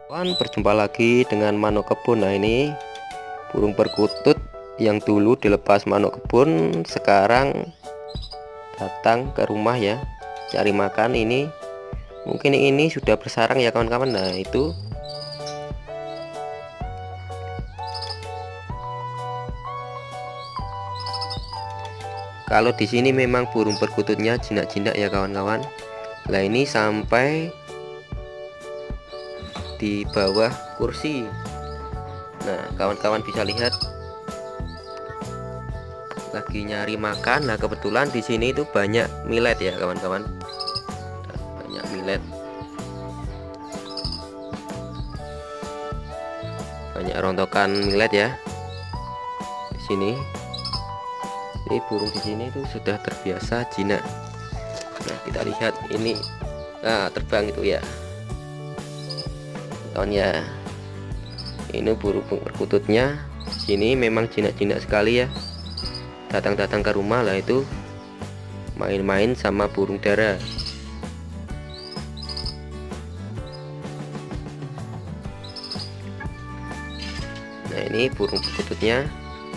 Berjumpa lagi dengan manuk kebun. Nah, ini burung perkutut yang dulu dilepas manuk kebun sekarang datang ke rumah ya, cari makan. Ini mungkin ini sudah bersarang ya kawan-kawan. Nah, itu kalau di sini memang burung perkututnya jinak-jinak ya kawan-kawan. Nah, ini sampai di bawah kursi. Nah, kawan-kawan bisa lihat lagi nyari makan. Nah, kebetulan di sini itu banyak millet ya kawan-kawan. Banyak millet, banyak rontokan millet ya di sini. Ini burung di sini itu sudah terbiasa jinak. Nah, kita lihat ini, nah terbang itu ya kawan ya. Ini burung perkututnya sini memang jinak-jinak sekali ya, datang-datang ke rumah lah itu main-main sama burung dara. Nah, ini burung perkututnya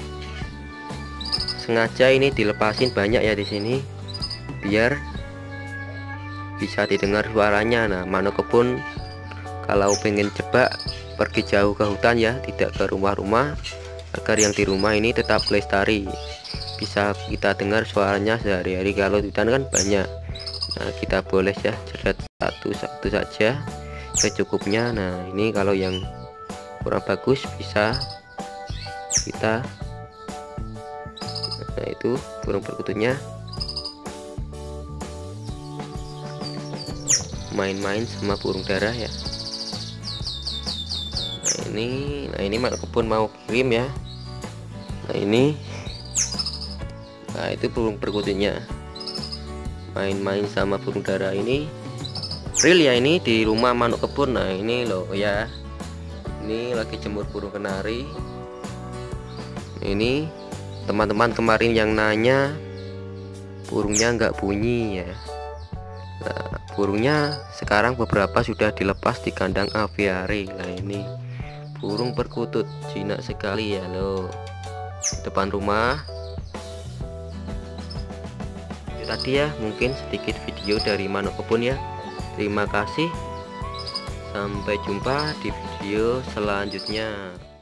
sengaja ini dilepasin banyak ya di sini biar bisa didengar suaranya. Nah, manuk kebun kalau pengen jebak pergi jauh ke hutan ya, tidak ke rumah-rumah, agar yang di rumah ini tetap lestari, bisa kita dengar suaranya sehari-hari. Kalau di hutan kan banyak. Nah, kita boleh ya jerat satu-satu saja secukupnya. Nah, ini kalau yang kurang bagus bisa kita, nah itu burung perkututnya main-main sama burung dara ya. Nah ini manuk kebun mau kirim ya. Nah itu burung perkututnya main-main sama burung dara. Ini real ya, ini di rumah manuk kebun. Nah, ini loh ya, ini lagi jemur burung kenari. Ini teman-teman kemarin yang nanya burungnya nggak bunyi ya. Nah, burungnya sekarang beberapa sudah dilepas di kandang aviari. Nah, ini burung perkutut jinak sekali ya loh, depan rumah. Itu tadi ya mungkin sedikit video dari manuk kebun ya. Terima kasih, sampai jumpa di video selanjutnya.